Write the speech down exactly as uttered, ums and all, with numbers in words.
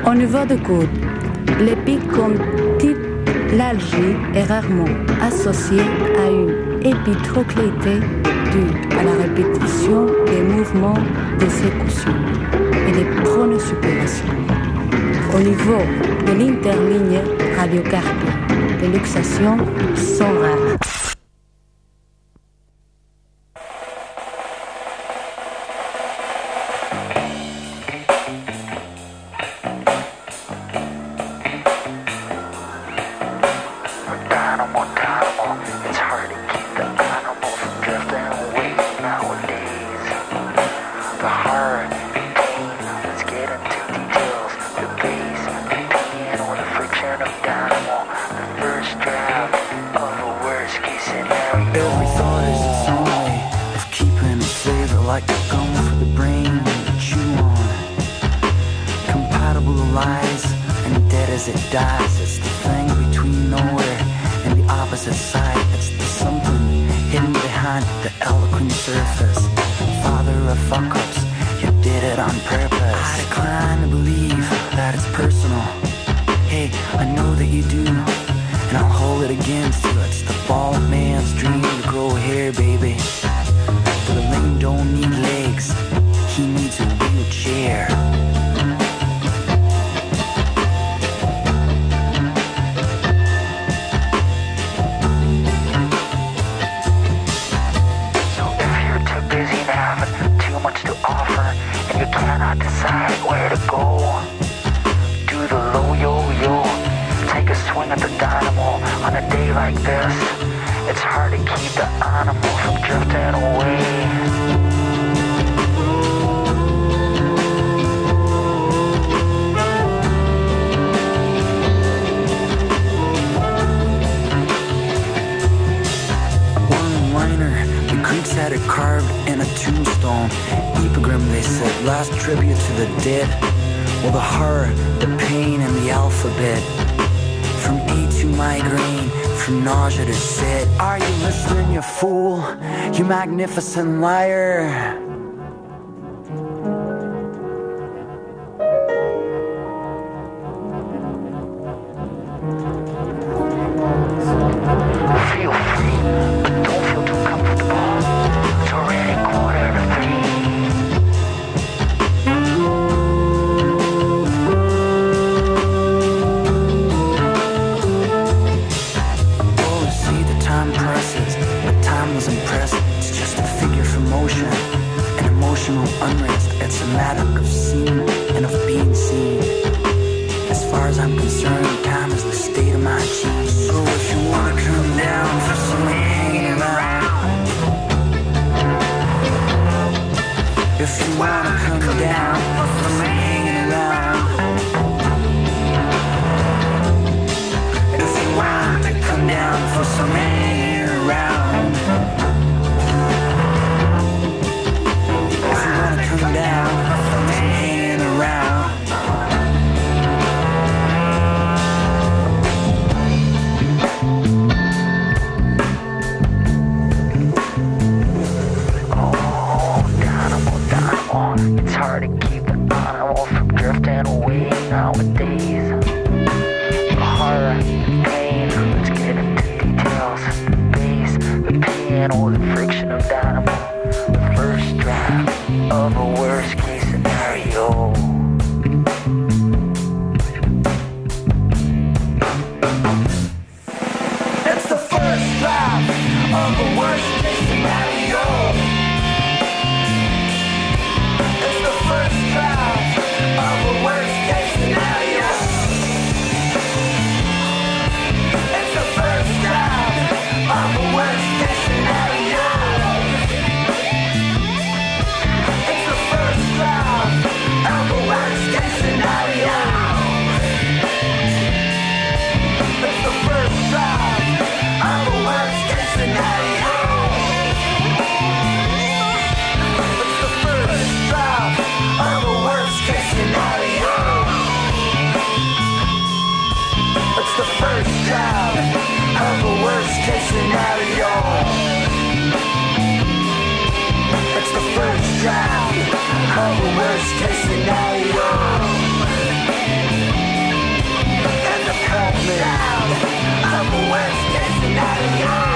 Au niveau du coude, l'épicondylalgie est rarement associée à une épitrocléité due à la répétition des mouvements d'exécution et des pronosupérations. Au niveau de l'interligne radiocarpienne, les luxations sont rares. Magnificent liar. Feel free, but don't feel too comfortable. It's already quarter to three. Oh, see, the time presses, but time was impressive. Motion and emotional unrest. It's a matter of seeing and of being seen. As far as I'm concerned, time is the state of my genes. So if you wanna come down for some hanging around, if you wanna come down for some hanging around, if you wanna come down for some hanging around. Come down, I'm hanging around. Oh, dynamo, dynamo. It's hard to keep the animal from drifting away nowadays. The horror, the pain, let's get into details. The bass, the piano, the friction of dynamo. The first draft of a worst case scenario. It's the first draft of a worst case scenario. It's the first draft of a worst case scenario. It's the first draft of a worst case scenario. It's the first draft. not young.